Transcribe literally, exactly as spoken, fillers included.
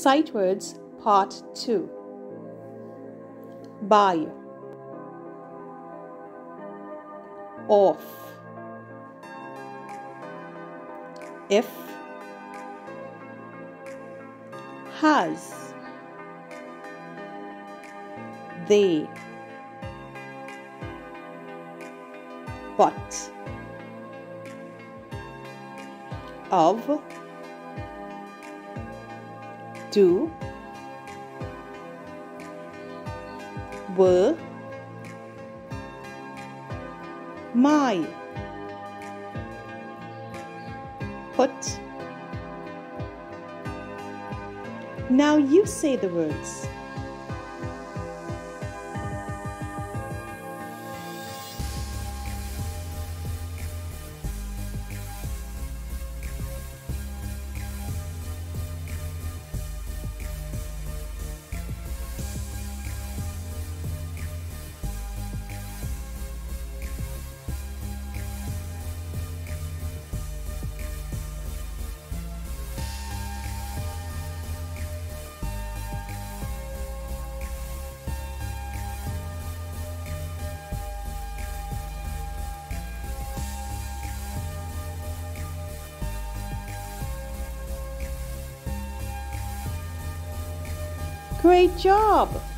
Sight words part two. By, off, if, has, they, but, of, do, were, my, put. Now you say the words. Great job!